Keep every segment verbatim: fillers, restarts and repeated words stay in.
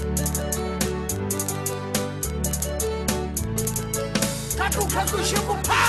Kaku kaku shubu pa.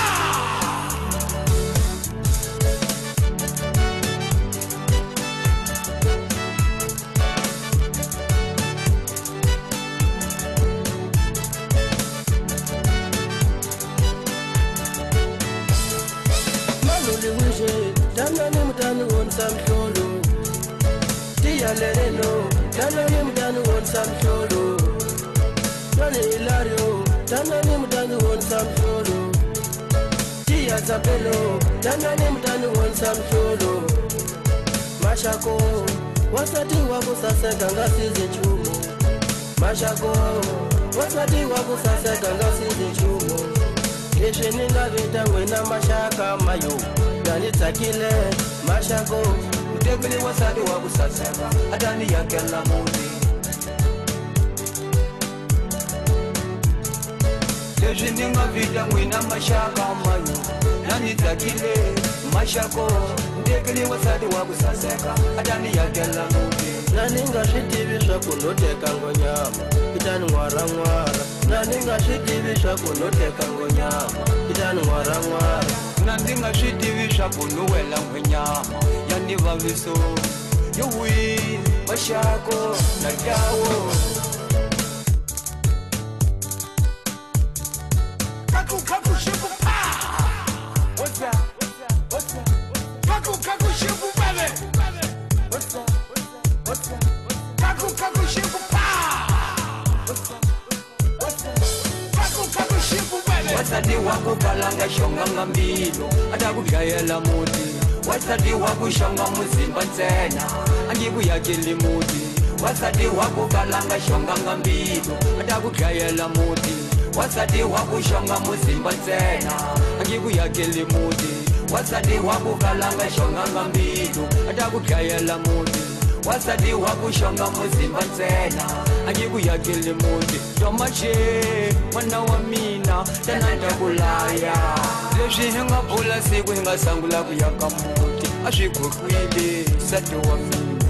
Dana ni mutani won sam sholo Tia lereno Dana ni mutani won sam sholo Dana Hilario Dana ni mutani won sam sholo Tia Zabelo Dana ni mutani won sam sholo Mashako Wasati wako sasa ganga sizi chumo Mashako Wasati wako sasa ganga sizi chumo Keshe ninga vita wena mashaka mayo Dani takile mashako Utekele wasadi wabu sasema Adani yake la mudi Keshe ninga vita wena mashaka mayo Dani takile mashako Utekele wasadi wabu sasema Adani yake la mudi Naninga shitivisha kunoteka ngonyama Itani mwara mwara Naninga shitivisha kunoteka ngonyama Itani mwara mwara Nandinga shitivisha kunuwela ngonyama Yani vaviso Yuwi mashako na yawo Kaku kaku shubu pa. What's that? What's that? Kaku kaku shubu baby. What's that? What's that? Kaku kaku shubu pa. Kaku kaku shubu baby. Wasadi wako kalanga shonga ngambilo Adakudlayela muti Wasadi wako shonga muzimba nzena Angikuyakili muti Wasadi wako kalanga shonga ngambilo Adakudlayela muti Wasadi wako shonga muzimba nzena Angikuyakili muti Wasadi wako kalanga shonga ngambilo Adakudlayela muti Wasadi wako shonga muzimba nzena Angikuyakili muti Tomashe mwana wa mina Tananda kulaya Leswi hinga bula siku hinga sangula kuyaka muti Ashikukwile sati wa mina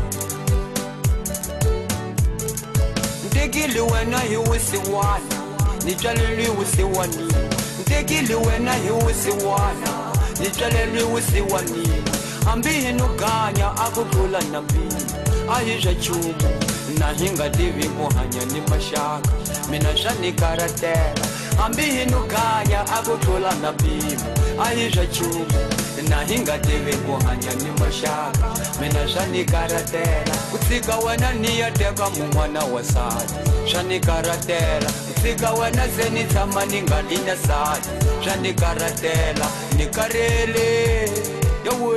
Ntekili wena hiwisi wana Nichaleli wisi wani Ntekili wena hiwisi wana Nichaleli wisi wani Ambihinu ganya akutula na mbini Ahisha chumu Nahinga divi muhanya ni mashaka Mina shani karatera Ambihinu ganya akutula na bimu Ahisha chumu Nahinga divi muhanya ni mashaka Mina shani karatera Utsika wena niyateka mumwana wa sadi Shani karatera Utsika wena zeni tamani ngalina sadi Shani karatera Nikarele Yawe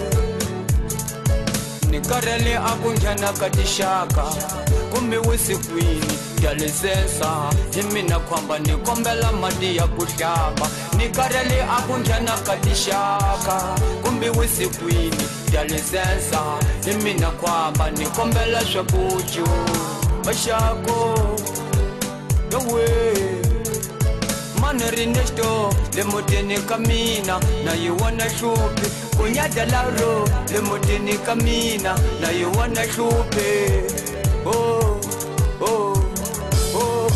Nikarele akunjana katishaka Kumbi wisikwini Yalisensa Himina kwamba nikombela madi ya kushaba Nikarele akunjana katishaka Kumbi wisikwini Yalisensa Himina kwamba nikombela shakuchu Mashako Yawe Maneri nesto Le mutini kamina Na yuwana shupi Kunyada laro Le mutini kamina Na yuwana shupi Oh, oh, oh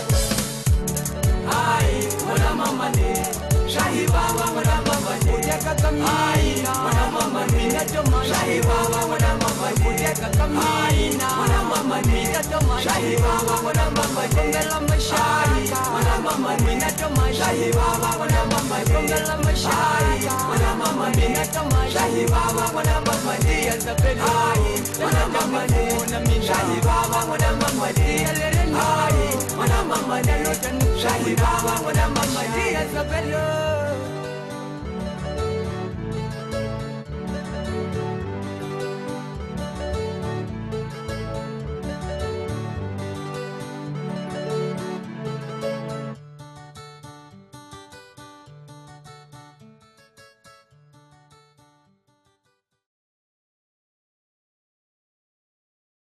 Ai, mwana mama ne Shahi baba mwana mama ne Uteka kamina Mwana mama ne Shahi baba mwana mama ne Uteka kamina Mwana mama ne Shahi baba mwana mama ne Kongela mashaka Mwana mama ne Shahi baba mwana mama ne Kongela mashaka Mwana mama ne Shahi baba mwana mama ne Yazapeli Mwana mama ne Shahi baba mwana mama ne Mwana mama ne Shahi baba mwana mama ne Yazapeli